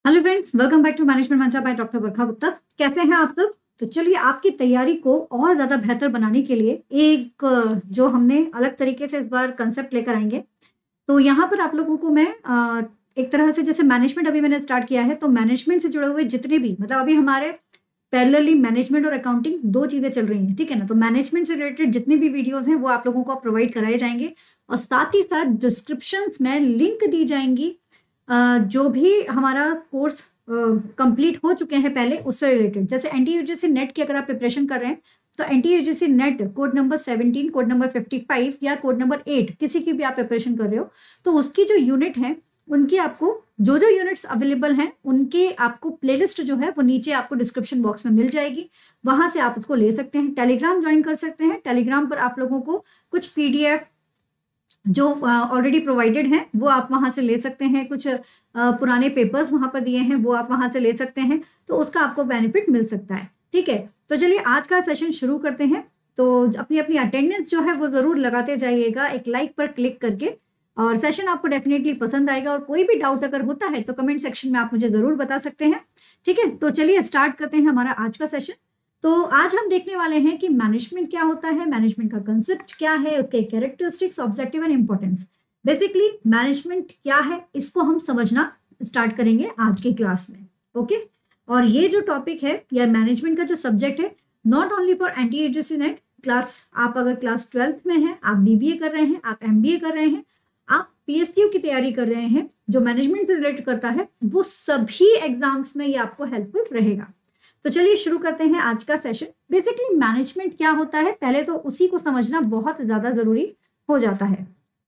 Hello friends, welcome back to management mantra by doctor Barkha Gupta. कैसे हैं आप सब? तो चलिए आपकी तैयारी को और ज़्यादा बेहतर बनाने के लिए एक जो हमने अलग तरीके से इस बार कंसेप्ट लेकर आएंगे। तो यहाँ पर आप लोगों को मैं एक तरह से जैसे मैनेजमेंट अभी मैंने स्टार्ट किया है, तो मैनेजमेंट से जुड़े हुए जितने भी मतलब अभी हमारे पैरेलली मैनेजमेंट और अकाउंटिंग दो चीज़ें चल रही हैं, ठीक है ना। तो मैनेजमेंट से रिलेटेड जितने भी वीडियोज़ हैं वो आप लोगों को प्रोवाइड कराए जाएंगे और साथ ही साथ डिस्क्रिप्शंस में लिंक दी जाएंगी जो भी हमारा कोर्स कंप्लीट हो चुके हैं पहले उससे रिलेटेड। जैसे एनटीयूजीसी नेट की अगर आप प्रिपरेशन कर रहे हैं तो NTUGC net code number 17, code number 55 या कोड नंबर 8 किसी की भी आप प्रिपरेशन कर रहे हो तो उसकी जो यूनिट है उनकी आपको जो जो यूनिट्स अवेलेबल हैं उनके आपको प्लेलिस्ट जो है वो नीचे आपको डिस्क्रिप्शन बॉक्स में मिल जाएगी। वहां से आप उसको ले सकते हैं। टेलीग्राम ज्वाइन कर सकते हैं। टेलीग्राम पर आप लोगों को कुछ पीडीएफ जो ऑलरेडी प्रोवाइडेड हैं वो आप वहां से ले सकते हैं। कुछ पुराने पेपर्स वहां पर दिए हैं वो आप वहां से ले सकते हैं, तो उसका आपको बेनिफिट मिल सकता है। ठीक है, तो चलिए आज का सेशन शुरू करते हैं। तो अपनी अपनी अटेंडेंस जो है वो जरूर लगाते जाइएगा एक लाइक पर क्लिक करके, और सेशन आपको डेफिनेटली पसंद आएगा। और कोई भी डाउट अगर होता है तो कमेंट सेक्शन में आप मुझे जरूर बता सकते हैं। ठीक है, तो चलिए स्टार्ट करते हैं हमारा आज का सेशन। तो आज हम देखने वाले हैं कि मैनेजमेंट क्या होता है, मैनेजमेंट का कंसेप्ट क्या है, उसके characteristics, objective and importance. Basically management क्या है इसको हम समझना स्टार्ट करेंगे आज की क्लास में। ओके, और ये जो टॉपिक है या मैनेजमेंट का जो सब्जेक्ट है, not only for NTUGC net class, आप अगर क्लास 12th में हैं, आप बीबीए कर रहे हैं, आप एमबीए कर रहे हैं, आप पीएसक्यू की तैयारी कर रहे हैं, जो मैनेजमेंट से रिलेटेड करता है, वो सभी एग्जाम्स में ये आपको हेल्पफुल रहेगा। तो चलिए शुरू करते हैं आज का सेशन। बेसिकली मैनेजमेंट क्या होता है पहले तो उसी को समझना बहुत ज्यादा जरूरी हो जाता है।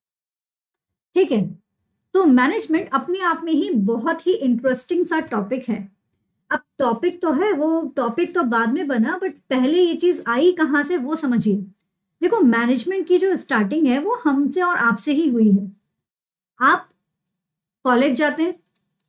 ठीक है, तो मैनेजमेंट अपने आप में ही बहुत ही इंटरेस्टिंग सा टॉपिक है। अब टॉपिक तो है, वो टॉपिक तो बाद में बना, बट पहले ये चीज आई कहाँ से वो समझिए। देखो, मैनेजमेंट की जो स्टार्टिंग है वो हमसे और आपसे ही हुई है। आप कॉलेज जाते हैं,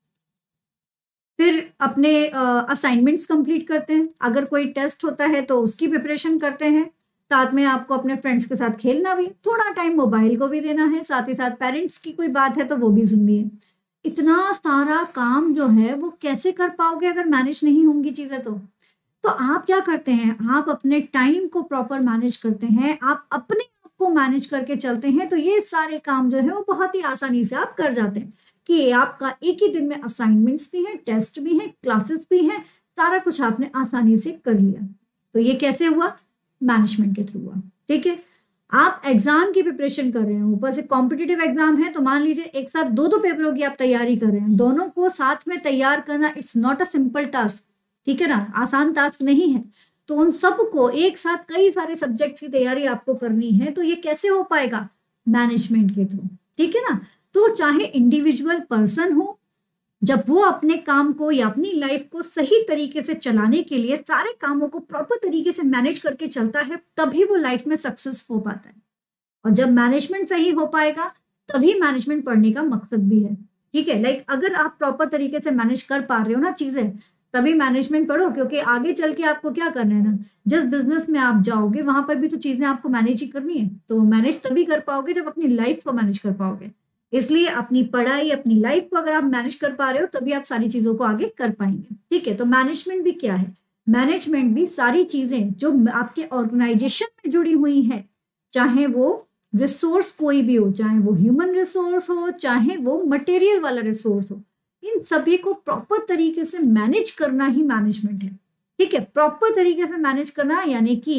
फिर अपने असाइनमेंट्स कंप्लीट करते हैं, अगर कोई टेस्ट होता है तो उसकी प्रिपरेशन करते हैं, साथ में आपको अपने फ्रेंड्स के साथ खेलना भी, थोड़ा टाइम मोबाइल को भी देना है, साथ ही साथ पेरेंट्स की कोई बात है तो वो भी सुननी है। इतना सारा काम जो है वो कैसे कर पाओगे अगर मैनेज नहीं होंगी चीजें। तो आप क्या करते हैं, आप अपने टाइम को प्रॉपर मैनेज करते हैं, आप अपने आप को मैनेज करके चलते हैं, तो ये सारे काम जो है वो बहुत ही आसानी से आप कर जाते हैं कि आपका एक ही दिन में असाइनमेंट्स भी हैं, टेस्ट भी हैं, क्लासेस भी हैं, सारा कुछ आपने आसानी से कर लिया। तो ये कैसे हुआ? मैनेजमेंट के थ्रू हुआ। ठीक है, आप एग्जाम की प्रिपरेशन कर रहे हैं, ऊपर से कॉम्पिटिटिव एग्जाम है, तो मान लीजिए एक साथ दो दो पेपरों की आप तैयारी कर रहे हैं, दोनों को साथ में तैयार करना it's not a simple task. ठीक है ना, आसान टास्क नहीं है। तो उन सबको एक साथ कई सारे सब्जेक्ट्स की तैयारी आपको करनी है, तो ये कैसे हो पाएगा? मैनेजमेंट के थ्रू। ठीक है ना, तो चाहे इंडिविजुअल पर्सन हो, जब वो अपने काम को या अपनी लाइफ को सही तरीके से चलाने के लिए सारे कामों को प्रॉपर तरीके से मैनेज करके चलता है, तभी वो लाइफ में सक्सेस हो पाता है। और जब मैनेजमेंट सही हो पाएगा तभी मैनेजमेंट पढ़ने का मकसद भी है। ठीक है, लाइक अगर आप प्रॉपर तरीके से मैनेज कर पा रहे हो ना चीजें, तभी मैनेजमेंट पढ़ो, क्योंकि आगे चल के आपको क्या करना है ना, जिस बिजनेस में आप जाओगे वहां पर भी तो चीजें आपको मैनेज ही करनी है। तो मैनेज तभी कर पाओगे जब अपनी लाइफ को मैनेज कर पाओगे। इसलिए अपनी पढ़ाई, अपनी लाइफ को अगर आप मैनेज कर पा रहे हो तभी आप सारी चीजों को आगे कर पाएंगे। ठीक है, तो मैनेजमेंट भी क्या है? मैनेजमेंट भी सारी चीजें जो आपके ऑर्गेनाइजेशन में जुड़ी हुई है, चाहे वो रिसोर्स कोई भी हो, चाहे वो ह्यूमन रिसोर्स हो, चाहे वो मटेरियल वाला रिसोर्स हो, इन सभी को प्रॉपर तरीके से मैनेज करना ही मैनेजमेंट है। ठीक है, प्रॉपर तरीके से मैनेज करना यानी कि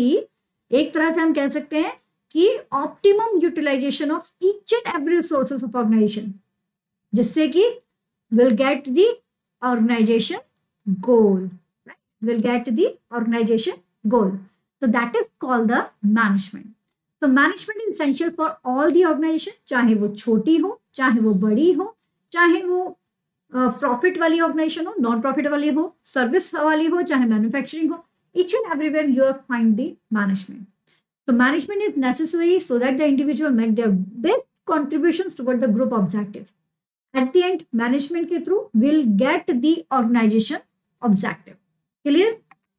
एक तरह से हम कह सकते हैं कि optimum utilisation of each and every resources of organisation, जिससे कि will get the organisation goal, will get the organisation goal. तो that is called the management. तो management is essential for all the organisation, चाहे वो छोटी हो, चाहे वो बड़ी हो, चाहे वो प्रॉफिट वाली ऑर्गेनाइजेशन हो, नॉन प्रॉफिट वाली हो, सर्विस वाली हो, चाहे मैन्युफैक्चरिंग हो, each and everywhere you will find the management. So management is necessary so that the individual make their best contributions toward the group objective. At the end, management के through will get the organization objective. Clear?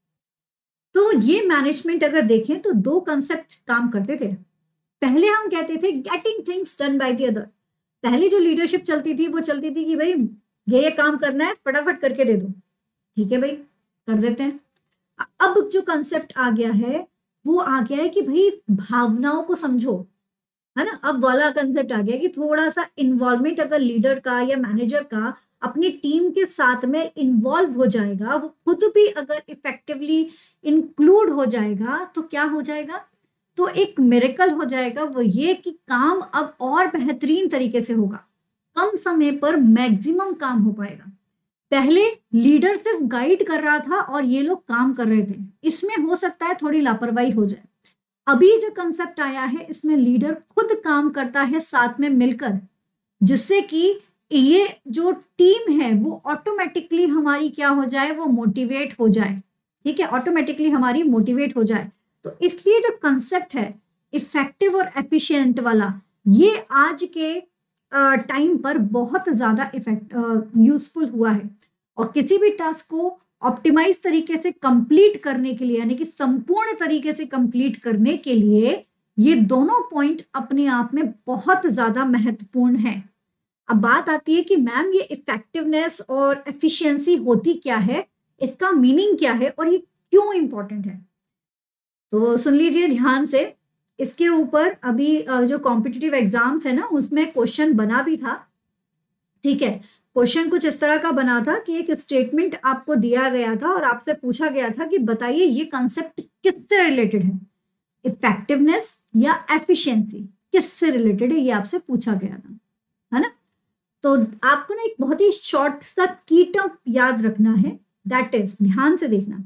तो ये management अगर देखें तो दो concept काम करते थे। पहले हम कहते थे getting things done by the other. पहले जो लीडरशिप चलती थी वो चलती थी कि भाई ये काम करना है, फटाफट करके दे दो, ठीक है भाई, कर देते हैं। अब जो कंसेप्ट आ गया है वो आ गया है कि भाई भावनाओं को समझो, है ना। अब वाला कंसेप्ट आ गया कि थोड़ा सा इन्वॉल्वमेंट अगर लीडर का या मैनेजर का अपनी टीम के साथ में इन्वॉल्व हो जाएगा, वो खुद भी अगर इफेक्टिवली इंक्लूड हो जाएगा, तो क्या हो जाएगा, तो एक मिरेकल हो जाएगा। वो ये कि काम अब और बेहतरीन तरीके से होगा, कम समय पर मैक्सिमम काम हो पाएगा। पहले लीडर सिर्फ गाइड कर रहा था और ये लोग काम कर रहे थे, इसमें हो सकता है थोड़ी लापरवाही हो जाए। अभी जो कंसेप्ट आया है इसमें लीडर खुद काम करता है साथ में मिलकर, जिससे कि ये जो टीम है वो ऑटोमेटिकली हमारी क्या हो जाए, वो मोटिवेट हो जाए, ठीक है, ऑटोमेटिकली हमारी मोटिवेट हो जाए। तो इसलिए जो कंसेप्ट है इफेक्टिव और एफिशिएंट वाला, ये आज के टाइम पर बहुत ज्यादा यूजफुल हुआ है। और किसी भी टास्क को ऑप्टिमाइज तरीके से कंप्लीट करने के लिए, यानी कि संपूर्ण तरीके से कंप्लीट करने के लिए, ये दोनों पॉइंट अपने आप में बहुत ज्यादा महत्वपूर्ण है। अब बात आती है कि मैम ये इफेक्टिवनेस और एफिशिएंसी होती क्या है, इसका मीनिंग क्या है और ये क्यों इंपॉर्टेंट है। तो सुन लीजिए ध्यान से, इसके ऊपर अभी जो कॉम्पिटिटिव एग्जाम्स है ना, उसमें क्वेश्चन बना भी था, ठीक है। क्वेश्चन कुछ इस तरह का बना था कि एक स्टेटमेंट आपको दिया गया था और आपसे पूछा गया था कि बताइए ये कंसेप्ट किससे रिलेटेड है, इफेक्टिवनेस या एफिशिएंसी, किससे रिलेटेड है, ये आपसे पूछा गया था, है ना। तो आपको ना एक बहुत ही शॉर्ट सा की टर्म याद रखना है, दैट इज, ध्यान से देखना,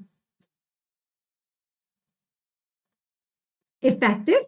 इफेक्टिव,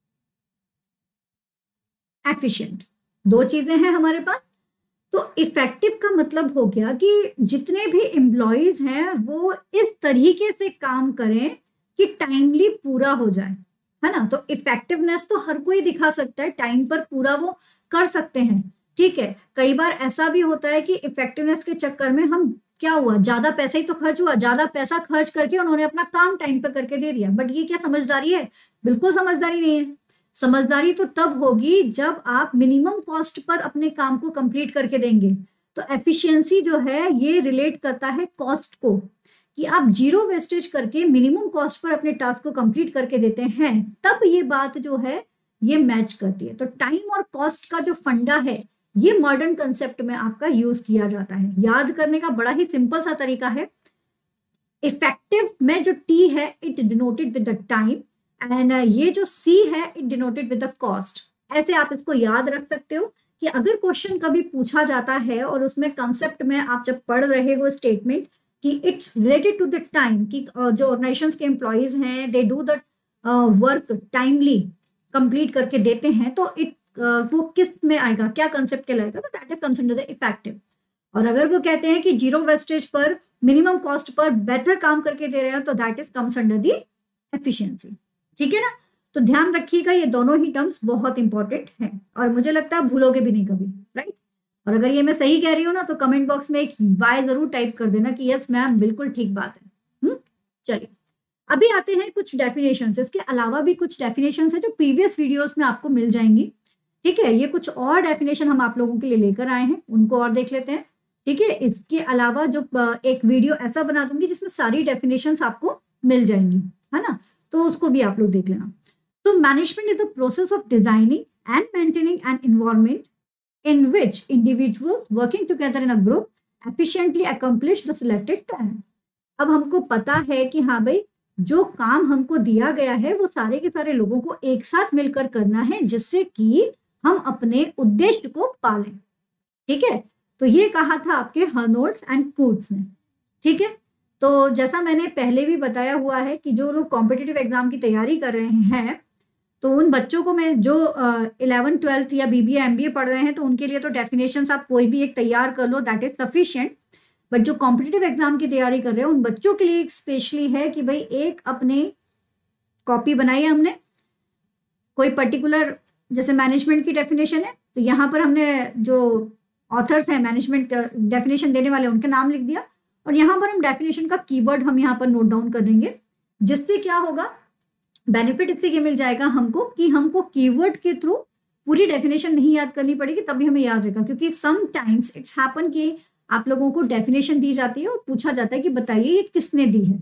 एफिशिएंट, दो चीजें हैं हमारे पास। तो इफेक्टिव का मतलब हो गया कि जितने भी एम्प्लॉयज हैं वो इस तरीके से काम करें कि टाइमली पूरा हो जाए, है ना। तो इफेक्टिवनेस तो हर कोई दिखा सकता है, टाइम पर पूरा वो कर सकते हैं, ठीक है। कई बार ऐसा भी होता है कि इफेक्टिवनेस के चक्कर में हम, क्या हुआ, ज्यादा पैसा ही तो खर्च हुआ, ज्यादा पैसा खर्च करके उन्होंने अपना काम टाइम पर करके दे दिया, बट ये क्या समझदारी है, बिल्कुल समझदारी नहीं है। समझदारी तो तब होगी जब आप मिनिमम कॉस्ट पर अपने काम को कंप्लीट करके देंगे। तो एफिशिएंसी जो है ये रिलेट करता है कॉस्ट को, कि आप जीरो वेस्टेज करके मिनिमम कॉस्ट पर अपने टास्क को कंप्लीट करके देते हैं, तब ये बात जो है ये मैच करती है। तो टाइम और कॉस्ट का जो फंडा है ये मॉडर्न कंसेप्ट में आपका यूज किया जाता है। याद करने का बड़ा ही सिंपल सा तरीका है, इफेक्टिव में जो टी है it denoted with the time, and ये जो सी है it denoted with the cost. ऐसे आप इसको याद रख सकते हो कि अगर क्वेश्चन कभी पूछा जाता है और उसमें कंसेप्ट में आप जब पढ़ रहे हो स्टेटमेंट कि it's related to the time, कि जो ऑर्गेनाइजेशंस के एम्प्लॉयज हैं they do the work timely, complete करके देते हैं, तो वो किस में आएगा, क्या कंसेप्ट कहलाएगा, तो that is comes under the effective. और अगर वो कहते हैं कि जीरो वेस्टेज पर मिनिमम कॉस्ट पर बेटर काम करके दे रहे हैं, तो that is comes under the efficiency, ठीक है ना। तो ध्यान रखिएगा ये दोनों ही टर्म्स बहुत इंपॉर्टेंट हैं और मुझे लगता है भूलोगे भी नहीं कभी, राइट। और अगर ये मैं सही कह रही हूँ ना तो कमेंट बॉक्स में एक वाई जरूर टाइप कर देना कि यस मैम बिल्कुल ठीक बात है। चलिए अभी आते हैं कुछ डेफिनेशंस, इसके अलावा भी कुछ डेफिनेशंस है जो प्रीवियस वीडियोस में आपको मिल जाएंगी, ठीक है। ये कुछ और डेफिनेशन हम आप लोगों के लिए लेकर आए हैं, उनको और देख लेते हैं, ठीक है। इसके अलावा जो एक वीडियो ऐसा बना दूंगी जिसमें सारी डेफिनेशंस आपको मिल जाएंगी, है ना, तो उसको भी आप लोग देख लेना। तो management is the process of designing and maintaining an environment in which individuals working together in a group efficiently accomplish the selected plan। अब हमको पता है कि हाँ भाई जो काम हमको दिया गया है वो सारे के सारे लोगों को एक साथ मिलकर करना है, जिससे कि हम अपने उद्देश्य को पालें, ठीक है। तो ये कहा था आपके हर्नोल्ड्स एंड कूट्स ने, ठीक है। तो जैसा मैंने पहले भी बताया हुआ है कि जो लोग कॉम्पिटिटिव एग्जाम की तैयारी कर रहे हैं तो उन बच्चों को मैं जो 11th 12th या BBA MBA पढ़ रहे हैं तो उनके लिए तो डेफिनेशंस आप कोई भी एक तैयार कर लो, दैट इज सफिशिएंट। बट जो कॉम्पिटिटिव एग्जाम की तैयारी कर रहे हैं उन बच्चों के लिए स्पेशली है कि भाई एक अपने कॉपी बनाई है हमने, कोई पर्टिकुलर जैसे मैनेजमेंट की डेफिनेशन है तो यहाँ पर हमने जो ऑथर्स हैं मैनेजमेंट डेफिनेशन देने वाले उनका नाम लिख दिया और यहाँ पर हम डेफिनेशन का कीवर्ड हम यहाँ पर नोट डाउन कर देंगे, जिससे क्या होगा बेनिफिट इससे ये मिल जाएगा हमको कि हमको कीवर्ड के थ्रू पूरी डेफिनेशन नहीं याद करनी पड़ेगी, तभी हमें याद रहेगा। क्योंकि समटाइम्स इट्स हैपन कि आप लोगों को डेफिनेशन दी जाती है और पूछा जाता है कि बताइए ये किसने दी है।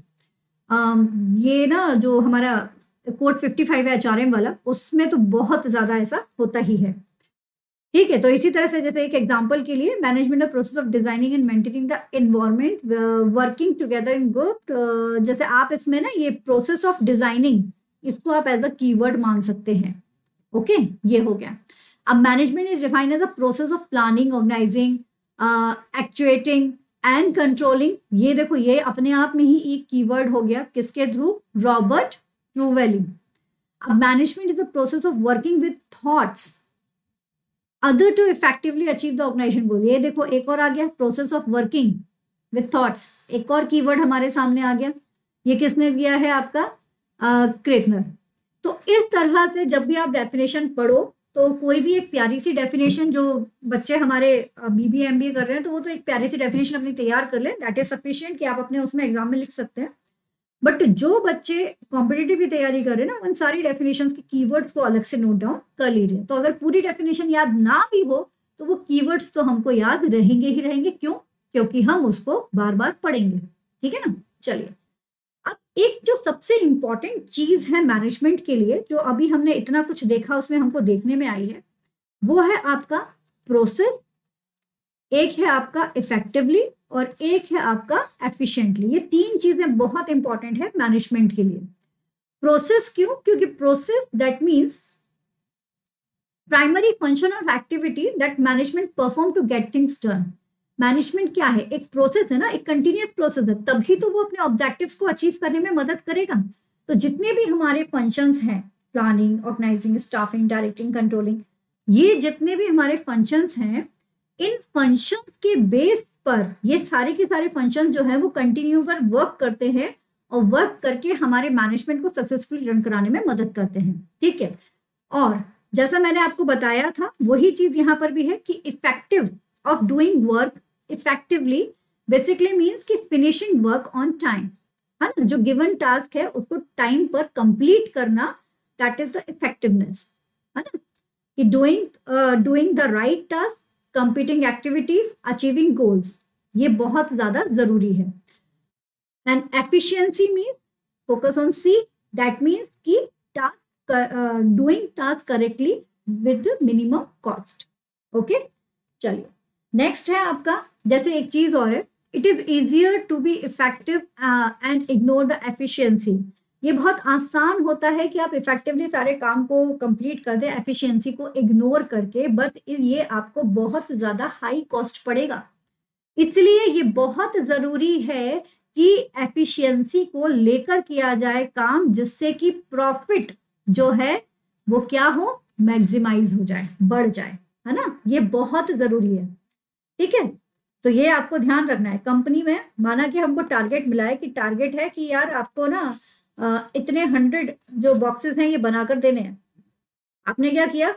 ये ना जो हमारा कोड 55 है एचआरएम वाला, उसमें तो बहुत ज्यादा ऐसा होता ही है। ठीक है, तो इसी तरह से जैसे एक एग्जांपल के लिए, management the process of designing and maintaining the environment working together in group. जैसे आप इसमें ना ये प्रोसेस ऑफ डिजाइनिंग, इसको आप एज अ कीवर्ड मान सकते हैं। ओके, ये हो गया। अब management is defined as a process of planning, organising, actuating and controlling. ये देखो, ये अपने आप में ही एक कीवर्ड हो गया, किसके थ्रू? Robert Trewatha. अब management is the process of working with thoughts other to effectively achieve the organisation goal. ये देखो एक और आ गया, process of working with thoughts, एक और कीवर्ड हमारे सामने आ गया। ये किसने दिया है? आपका क्रेटनर। तो इस तरह से जब भी आप डेफिनेशन पढ़ो, तो कोई भी एक प्यारी सी डेफिनेशन, जो बच्चे हमारे बीबीए एमबीए कर रहे हैं तो वो तो एक प्यारी सी डेफिनेशन अपनी तैयार कर ले, दैट इज सफिशिएंट कि आप अपने उसमें एग्जाम में लिख सकते हैं। बट जो बच्चे कॉम्पिटिटिव की तैयारी कर रहे हैं ना, उन सारी डेफिनेशंस के कीवर्ड्स को अलग से नोट डाउन कर लीजिए। तो अगर पूरी डेफिनेशन याद ना भी हो तो वो कीवर्ड्स तो हमको याद रहेंगे ही रहेंगे। क्यों? क्योंकि हम उसको बार बार पढ़ेंगे। ठीक है ना? चलिए, अब एक जो सबसे इंपॉर्टेंट चीज है मैनेजमेंट के लिए, जो अभी हमने इतना कुछ देखा उसमें हमको देखने में आई है, वो है आपका प्रोसेस, एक है आपका इफेक्टिवली, और एक है आपका एफिशिएंटली। ये तीन चीजें बहुत इंपॉर्टेंट है मैनेजमेंट के लिए। प्रोसेस क्यों? क्योंकि process that means primary function और activity that management perform to get things done. Management क्या है? एक प्रोसेस है ना, एक कंटिन्यूअस प्रोसेस है, तभी तो वो अपने ऑब्जेक्टिव्स को अचीव करने में मदद करेगा। तो जितने भी हमारे फंक्शंस हैं, planning, organising, staffing, directing, controlling, ये जितने भी हमारे फंक्शंस हैं, इन फंक्शंस के बेस पर ये सारे के सारे फंक्शंस जो है वो कंटिन्यू पर वर्क करते हैं, और वर्क करके हमारे मैनेजमेंट को सक्सेसफुली रन कराने में मदद करते हैं। ठीक है, और जैसा मैंने आपको बताया था वही चीज यहाँ पर भी है कि effective of doing work effectively basically means कि फिनिशिंग वर्क ऑन टाइम, है ना, जो गिवन टास्क है उसको टाइम पर कंप्लीट करना, दैट इज द इफेक्टिवनेस, है ना, कि doing the right task, completing activities, achieving goals, ये बहुत ज्यादा जरूरी है। And efficiency means focus on C, that means कि task doing task correctly with minimum cost. Okay, चलिए नेक्स्ट है आपका, जैसे एक चीज और है, it is easier to be effective and ignore the efficiency. ये बहुत आसान होता है कि आप इफेक्टिवली सारे काम को कंप्लीट कर दें एफिशिएंसी को इग्नोर करके, बट ये आपको बहुत ज्यादा हाई कॉस्ट पड़ेगा। इसलिए ये बहुत जरूरी है कि एफिशिएंसी को लेकर किया जाए काम, जिससे कि प्रॉफिट जो है वो क्या हो, मैक्सिमाइज हो जाए, बढ़ जाए, है ना, ये बहुत जरूरी है। ठीक है, तो ये आपको ध्यान रखना है। कंपनी में माना कि हमको टारगेट मिला है, कि टारगेट है कि यार आपको ना इतने 100 जो बॉक्सेस हैं ये बनाकर देने हैं। आपने क्या किया?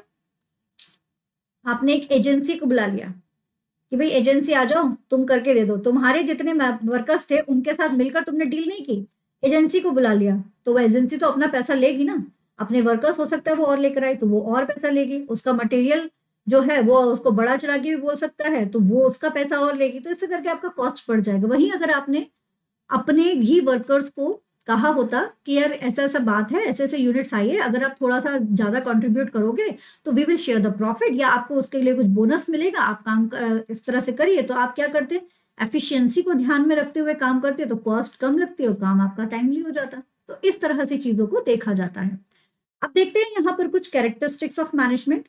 आपने एक एजेंसी को बुला लिया कि भाई एजेंसी आ जाओ, तुम करके दे दो। तुम्हारे जितने वर्कर्स थे उनके साथ मिलकर तुमने डील नहीं की, एजेंसी को बुला लिया, तो वो एजेंसी तो अपना पैसा लेगी ना। अपने वर्कर्स हो सकता है वो और लेकर आए तो वो और पैसा लेगी, उसका मटेरियल जो है वो उसको बड़ा चढ़ा के भी बोल सकता है तो वो उसका पैसा और लेगी, तो इससे करके आपका कॉस्ट बढ़ जाएगा। वहीं अगर आपने अपने ही वर्कर्स को कहा होता कि यार ऐसा ऐसा बात है, ऐसे ऐसे यूनिट्स आई है, अगर आप थोड़ा सा ज्यादा कंट्रीब्यूट करोगे तो we will share the profit, या आपको उसके लिए कुछ बोनस मिलेगा, आप काम इस तरह से करिए, तो आप क्या करते? एफिशिएंसी को ध्यान में रखते हुए काम करते, तो कॉस्ट कम लगती है और काम आपका टाइमली हो जाता। तो इस तरह से चीजों को देखा जाता है। अब देखते हैं यहाँ पर कुछ characteristics of management.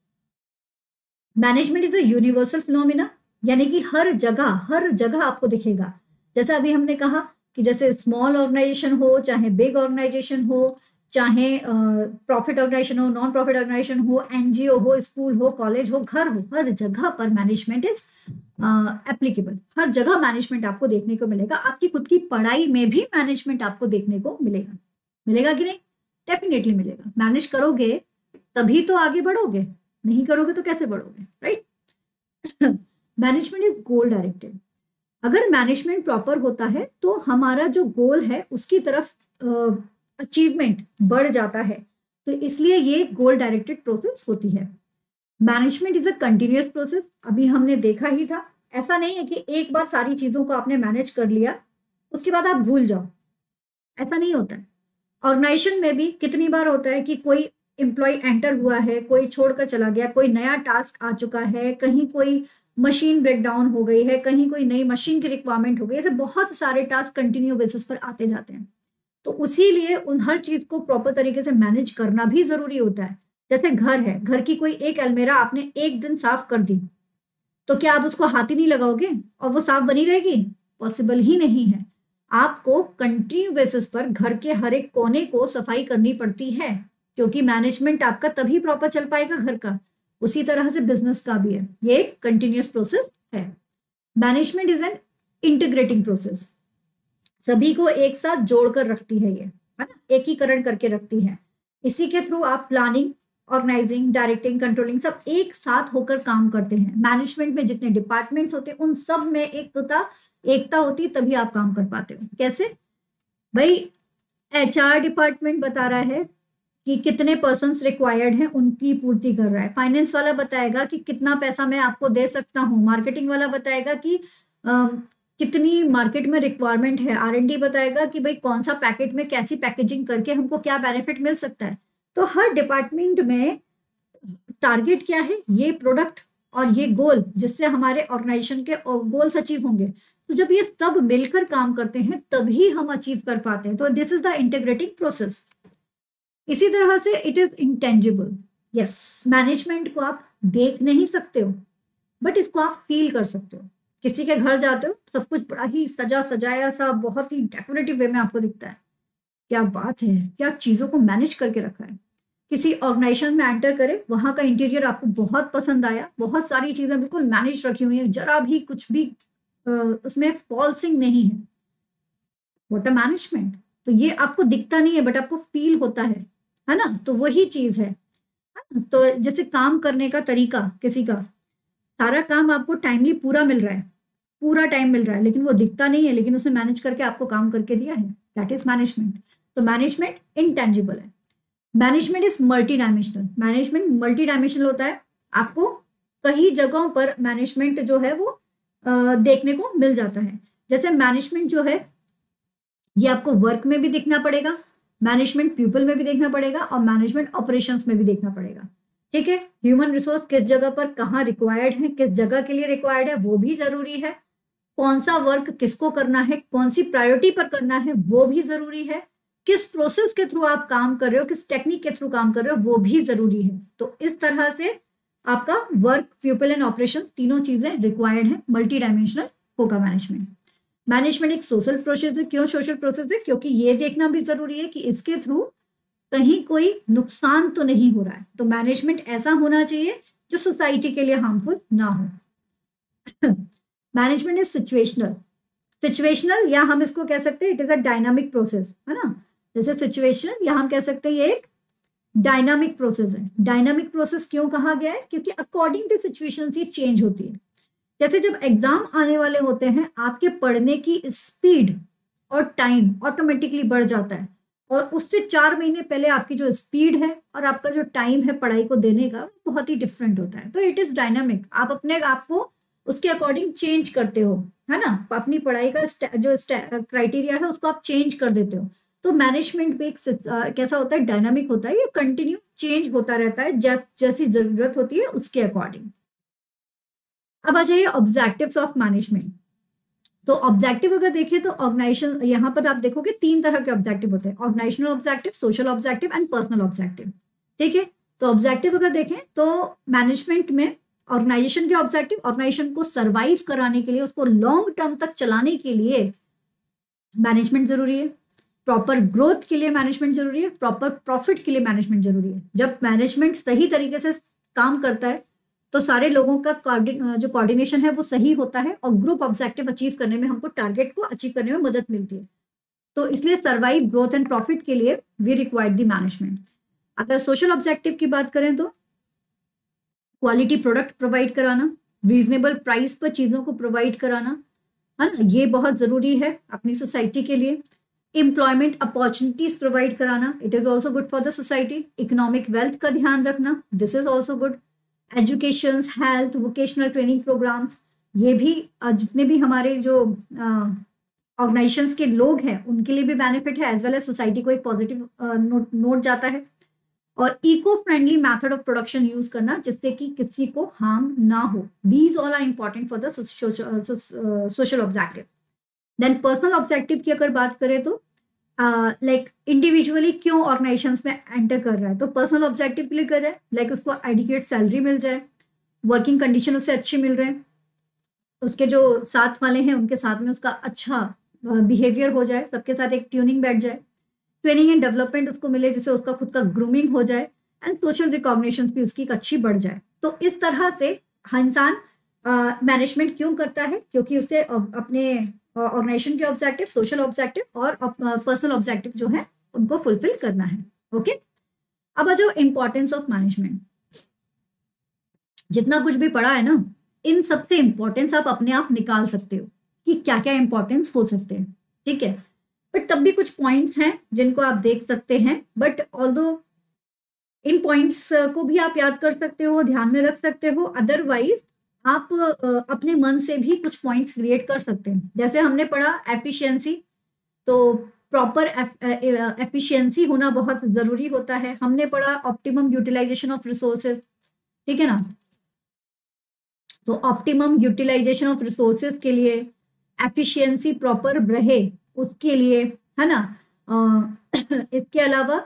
Management is a universal phenomena, यानी कि हर जगह आपको दिखेगा। जैसे अभी हमने कहा कि जैसे स्मॉल ऑर्गेनाइजेशन हो, चाहे बिग ऑर्गेनाइजेशन हो, चाहे प्रॉफिट ऑर्गेनाइजेशन हो, नॉन प्रॉफिट ऑर्गेनाइजेशन हो, एनजीओ हो, स्कूल हो, कॉलेज हो, घर हो, हर जगह पर मैनेजमेंट इज एप्लीकेबल। हर जगह मैनेजमेंट आपको देखने को मिलेगा। आपकी खुद की पढ़ाई में भी मैनेजमेंट आपको देखने को मिलेगा। मिलेगा कि नहीं? डेफिनेटली मिलेगा। मैनेज करोगे तभी तो आगे बढ़ोगे, नहीं करोगे तो कैसे बढ़ोगे, right? Management is goal directed. अगर मैनेजमेंट प्रॉपर होता है तो हमारा जो गोल है उसकी तरफ अचीवमेंट बढ़ जाता है, तो इसलिए ये गोल डायरेक्टेड प्रोसेस होती है। Management is a continuous process, अभी हमने देखा ही था ऐसा नहीं है कि एक बार सारी चीजों को आपने मैनेज कर लिया उसके बाद आप भूल जाओ, ऐसा नहीं होता है। ऑर्गेनाइजेशन में भी कितनी बार होता है कि कोई एम्प्लॉय एंटर हुआ है, कोई छोड़कर चला गया, कोई नया टास्क आ चुका है, कहीं कोई मशीन ब्रेकडाउन हो गई है, कहीं कोई नई मशीन की रिक्वायरमेंट हो गई, ऐसे बहुत सारे टास्क कंटिन्यू बेसिस पर आते जाते हैं। तो उसी लिए उन हर चीज को प्रॉपर तरीके से मैनेज करना भी जरूरी होता है। जैसे घर है, घर की कोई एक अलमीरा आपने एक दिन साफ कर दी, तो क्या आप उसको हाथ ही नहीं लगाओगे और वो साफ बनी रहेगी? पॉसिबल ही नहीं है। आपको कंटिन्यू बेसिस पर घर के हर एक कोने को सफाई करनी पड़ती है, क्योंकि मैनेजमेंट आपका तभी प्रॉपर चल पाएगा घर का। उसी तरह से बिजनेस का भी है, ये एक कंटिन्यूअस प्रोसेस है। Management is an integrating process, सभी को एक साथ जोड़कर रखती है, ये है ना, एकीकरण करके रखती है। इसी के थ्रू आप प्लानिंग, ऑर्गेनाइजिंग, डायरेक्टिंग, कंट्रोलिंग सब एक साथ होकर काम करते हैं। मैनेजमेंट में जितने डिपार्टमेंट्स होते हैं उन सब में एकता होती, तभी आप काम कर पाते हो। कैसे भाई? HR डिपार्टमेंट बता रहा है कि कितने पर्सन्स रिक्वायर्ड हैं, उनकी पूर्ति कर रहा है। फाइनेंस वाला बताएगा कि कितना पैसा मैं आपको दे सकता हूँ। मार्केटिंग वाला बताएगा कि कितनी मार्केट में रिक्वायरमेंट है। R&D बताएगा कि भाई कौन सा पैकेट में कैसी पैकेजिंग करके हमको क्या बेनिफिट मिल सकता है। तो हर डिपार्टमेंट में टारगेट क्या है, ये प्रोडक्ट और ये गोल, जिससे हमारे ऑर्गेनाइजेशन के गोल्स अचीव होंगे। तो जब ये सब मिलकर काम करते हैं तभी हम अचीव कर पाते हैं। तो this is the integrating process. इसी तरह से it is intangible. Yes, management को आप देख नहीं सकते हो, बट इसको आप फील कर सकते हो। किसी के घर जाते हो, सब कुछ बड़ा ही सजा सजाया सा, बहुत ही डेकोरेटिव वे में आपको दिखता है, क्या बात है, क्या चीजों को मैनेज करके रखा है। किसी ऑर्गेनाइजेशन में एंटर करे, वहां का इंटीरियर आपको बहुत पसंद आया, बहुत सारी चीजें बिल्कुल मैनेज रखी हुई है, जरा भी कुछ भी उसमें फॉल्सिंग नहीं है। What a management. तो ये आपको दिखता नहीं है बट आपको फील होता है ना। तो वही चीज है। तो जैसे काम करने का तरीका, किसी का सारा काम आपको टाइमली पूरा मिल रहा है, पूरा टाइम मिल रहा है, लेकिन वो दिखता नहीं है, लेकिन उसने मैनेज करके आपको काम करके दिया है, दैट इज मैनेजमेंट। तो मैनेजमेंट इंटेंजिबल है। Management is multi dimensional. Management multi dimensional होता है। आपको कई जगहों पर मैनेजमेंट जो है वो देखने को मिल जाता है। जैसे मैनेजमेंट जो है ये आपको वर्क में भी देखना पड़ेगा, मैनेजमेंट पीपल में भी देखना पड़ेगा, और मैनेजमेंट ऑपरेशंस में भी देखना पड़ेगा। ठीक है, ह्यूमन रिसोर्स किस जगह पर कहाँ रिक्वायर्ड है, किस जगह के लिए रिक्वायर्ड है, वो भी जरूरी है। कौन सा वर्क किसको करना है, कौन सी प्रायोरिटी पर करना है, वो भी जरूरी है। किस प्रोसेस के थ्रू आप काम कर रहे हो, किस टेक्निक के थ्रू काम कर रहे हो, वो भी जरूरी है। तो इस तरह से आपका वर्क, पीपल एंड ऑपरेशन तीनों चीजें रिक्वायर्ड है। मल्टी डायमेंशनल होगा मैनेजमेंट। मैनेजमेंट एक सोशल प्रोसेस है। क्यों सोशल प्रोसेस है? क्योंकि ये देखना भी जरूरी है कि इसके थ्रू कहीं कोई नुकसान तो नहीं हो रहा है। तो मैनेजमेंट ऐसा होना चाहिए जो सोसाइटी के लिए हार्मफुल ना हो। Management is situational. सिचुएशनल या हम इसको कह सकते हैं it is a dynamic process, है ना। जैसे सिचुएशन या हम कह सकते हैं ये एक डायनामिक प्रोसेस है। डायनामिक प्रोसेस क्यों कहा गया है? क्योंकि अकॉर्डिंग टू सिचुएशन ये चेंज होती है। जैसे जब एग्जाम आने वाले होते हैं, आपके पढ़ने की स्पीड और टाइम ऑटोमेटिकली बढ़ जाता है, और उससे 4 महीने पहले आपकी जो स्पीड है और आपका जो टाइम है पढ़ाई को देने का बहुत ही डिफरेंट होता है। तो इट इज डायनामिक। आप अपने आप को उसके अकॉर्डिंग चेंज करते हो, है ना। अपनी पढ़ाई का जो क्राइटेरिया है उसको आप चेंज कर देते हो। तो मैनेजमेंट भी एक कैसा होता है? डायनामिक होता है। ये कंटिन्यू चेंज होता रहता है जैसी जरूरत होती है उसके अकॉर्डिंग। अब आ जाइए ऑब्जेक्टिव्स ऑफ मैनेजमेंट। तो ऑब्जेक्टिव अगर देखें तो ऑर्गेनाइजेशन, यहाँ पर आप देखोगे 3 तरह के ऑब्जेक्टिव होते हैं, organisational objective, social objective and personal objective. ठीक है, तो ऑब्जेक्टिव अगर देखें तो मैनेजमेंट में ऑर्गेनाइजेशन के ऑब्जेक्टिव, ऑर्गेनाइजेशन को सर्वाइव कराने के लिए, उसको लॉन्ग टर्म तक चलाने के लिए मैनेजमेंट जरूरी है। प्रॉपर ग्रोथ के लिए मैनेजमेंट जरूरी है। प्रॉपर प्रॉफिट के लिए मैनेजमेंट जरूरी है। जब मैनेजमेंट सही तरीके से काम करता है तो सारे लोगों का जो कोऑर्डिनेशन है वो सही होता है, और ग्रुप ऑब्जेक्टिव अचीव करने में, हमको टारगेट को अचीव करने में मदद मिलती है। तो इसलिए सर्वाइव, ग्रोथ एंड प्रॉफिट के लिए वी रिक्वायर्ड द मैनेजमेंट। अगर सोशल ऑब्जेक्टिव की बात करें तो क्वालिटी प्रोडक्ट प्रोवाइड कराना, रीजनेबल प्राइस पर चीजों को प्रोवाइड कराना, है ना, ये बहुत जरूरी है अपनी सोसाइटी के लिए। एम्प्लॉयमेंट अपॉर्चुनिटीज प्रोवाइड कराना, it is also good for the society. Economic wealth का ध्यान रखना, this is also good. Education, health, vocational training programmes, ये भी जितने भी हमारे जो ऑर्गेनाइजेशंस के लोग हैं उनके लिए भी बेनिफिट है, एज वेल एज सोसाइटी को एक पॉजिटिव नोट जाता है। और eco friendly method of production use करना जिससे कि किसी को हार्म ना हो। These all are important for the social objective. Then personal objective की अगर बात करें तो लाइक इंडिविजुअली क्यों ऑर्गेनाइजेशंस में एंटर कर रहा है, तो पर्सनल ऑब्जेक्टिव के लिए कर रहा है, लाइक उसको एडिक्वेट सैलरी मिल जाए, वर्किंग कंडीशन उससे अच्छी मिल रहे हैं, उसके जो साथ वाले हैं उनके साथ में उसका अच्छा बिहेवियर हो जाए, सबके साथ एक ट्यूनिंग बैठ जाए, ट्रेनिंग एंड डेवलपमेंट उसको मिले जिससे उसका खुद का ग्रूमिंग हो जाए, एंड सोशल रिकॉग्निशन भी उसकी अच्छी बढ़ जाए। तो इस तरह से इंसान मैनेजमेंट क्यों करता है, क्योंकि उससे अपने ऑर्गेनाइजेशन के ऑब्जेक्टिव, सोशल ऑब्जेक्टिव और पर्सनल ऑब्जेक्टिव जो है उनको फुलफिल करना है। ओके, अब आ जाओ इंपॉर्टेंस ऑफ मैनेजमेंट। जितना कुछ भी पढ़ा है ना, इन सबसे इंपॉर्टेंस आप अपने आप निकाल सकते हो कि क्या क्या इंपॉर्टेंस हो सकते हैं, ठीक है। बट तब भी कुछ पॉइंट्स हैं जिनको आप देख सकते हैं, बट ऑल्दो इन पॉइंट्स को भी आप याद कर सकते हो, ध्यान में रख सकते हो, अदरवाइज आप अपने मन से भी कुछ पॉइंट्स क्रिएट कर सकते हैं। जैसे हमने पढ़ा एफिशिएंसी, तो प्रॉपर एफिशिएंसी होना बहुत जरूरी होता है। हमने पढ़ा ऑप्टिमम यूटिलाइजेशन ऑफ रिसोर्सेज, ठीक है ना। तो ऑप्टिमम यूटिलाइजेशन ऑफ रिसोर्सेज के लिए एफिशिएंसी प्रॉपर रहे उसके लिए, है ना। इसके अलावा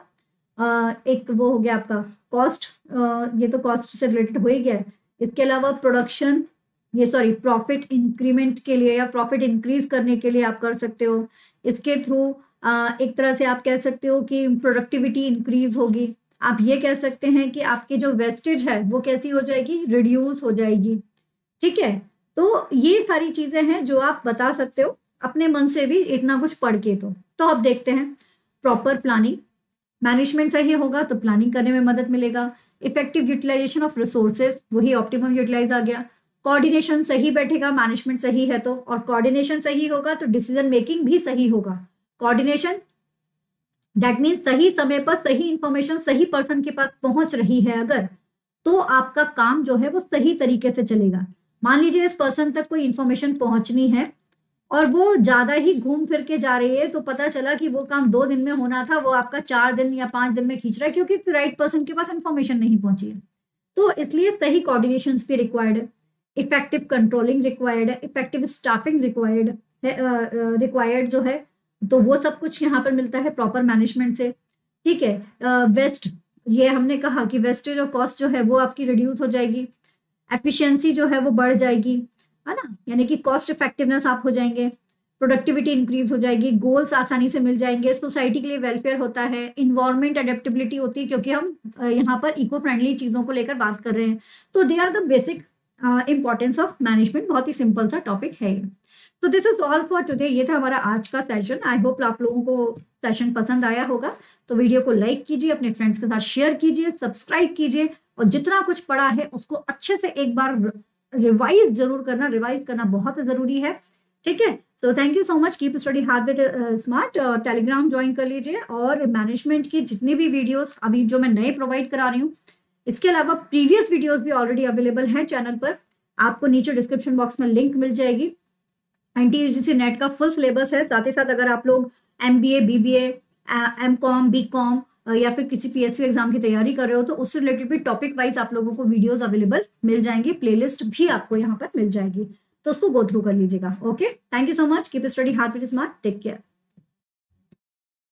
एक वो हो गया आपका कॉस्ट, ये तो कॉस्ट से रिलेटेड हो ही गया। इसके अलावा प्रोडक्शन, प्रॉफिट इंक्रीमेंट के लिए या प्रॉफिट इंक्रीज करने के लिए आप कर सकते हो। इसके थ्रू एक तरह से आप कह सकते हो कि प्रोडक्टिविटी इंक्रीज होगी। आप ये कह सकते हैं कि आपकी जो वेस्टेज है वो कैसी हो जाएगी, रिड्यूस हो जाएगी, ठीक है। तो ये सारी चीजें हैं जो आप बता सकते हो अपने मन से भी इतना कुछ पढ़ के। तो अब देखते हैं प्रॉपर प्लानिंग, मैनेजमेंट सही होगा तो प्लानिंग करने में मदद मिलेगा। इफेक्टिव यूटिलाइजेशन ऑफ रिसोर्सेज, वही ऑप्टिमम यूटिलाइज आ गया। कोऑर्डिनेशन सही बैठेगा, मैनेजमेंट सही है तो, और कोऑर्डिनेशन सही होगा तो डिसीजन मेकिंग भी सही होगा। कोऑर्डिनेशन दैट मीन्स सही समय पर सही इंफॉर्मेशन सही पर्सन के पास पहुंच रही है अगर, तो आपका काम जो है वो सही तरीके से चलेगा। मान लीजिए इस पर्सन तक कोई इंफॉर्मेशन पहुंचनी है और वो ज्यादा ही घूम फिर के जा रही है, तो पता चला कि वो काम 2 दिन में होना था, वो आपका 4 दिन या 5 दिन में खींच रहा है क्योंकि राइट पर्सन के पास इंफॉर्मेशन नहीं पहुंची है। तो इसलिए सही कोऑर्डिनेशन भी रिक्वायर्ड है, इफेक्टिव कंट्रोलिंग रिक्वायर्ड है, इफेक्टिव स्टाफिंग रिक्वायर्ड जो है, तो वो सब कुछ यहाँ पर मिलता है प्रॉपर मैनेजमेंट से, ठीक है। वेस्ट, ये हमने कहा कि वेस्टेज और कॉस्ट जो है वो आपकी रिड्यूस हो जाएगी, एफिशिएंसी जो है वो बढ़ जाएगी, है ना, यानी कि कॉस्ट इफेक्टिवनेस आप हो जाएंगे, प्रोडक्टिविटी इंक्रीज हो जाएगी, गोल्स आसानी से मिल जाएंगे, सोसाइटी के लिए वेलफेयर होता है, इन्वायरमेंट अडेप्टेबिलिटी होती है क्योंकि हम यहाँ पर इको फ्रेंडली चीजों को लेकर बात कर रहे हैं। तो they are the basic importance of management, बहुत ही सिंपल सा टॉपिक है ये। तो this is all for today, ये था हमारा आज का सेशन। आई होप आप लोगों को सेशन पसंद आया होगा। तो वीडियो को लाइक कीजिए, अपने फ्रेंड्स के साथ शेयर कीजिए, सब्सक्राइब कीजिए, और जितना कुछ पढ़ा है उसको अच्छे से एक बार रिवाइज जरूर करना, रिवाइज करना बहुत जरूरी है, ठीक है। तो thank you so much, keep study hard with smart. Telegram join कर लीजिए, और मैनेजमेंट की जितनी भी वीडियोस अभी जो मैं नए प्रोवाइड करा रही हूँ, इसके अलावा प्रीवियस वीडियोस भी ऑलरेडी अवेलेबल हैं चैनल पर, आपको नीचे डिस्क्रिप्शन बॉक्स में लिंक मिल जाएगी। NTUGC नेट का फुल सिलेबस है, साथ ही साथ अगर आप लोग MBA, BBA, MCOM, BCOM या फिर किसी PSU एग्जाम की तैयारी कर रहे हो तो उससे रिलेटेड भी टॉपिक वाइज आप लोगों को वीडियोस अवेलेबल मिल जाएंगी, प्लेलिस्ट भी आपको यहाँ पर मिल जाएगी, तो उसको गो थ्रू कर लीजिएगा। Okay, thank you so much, keep study hard with smart, take care.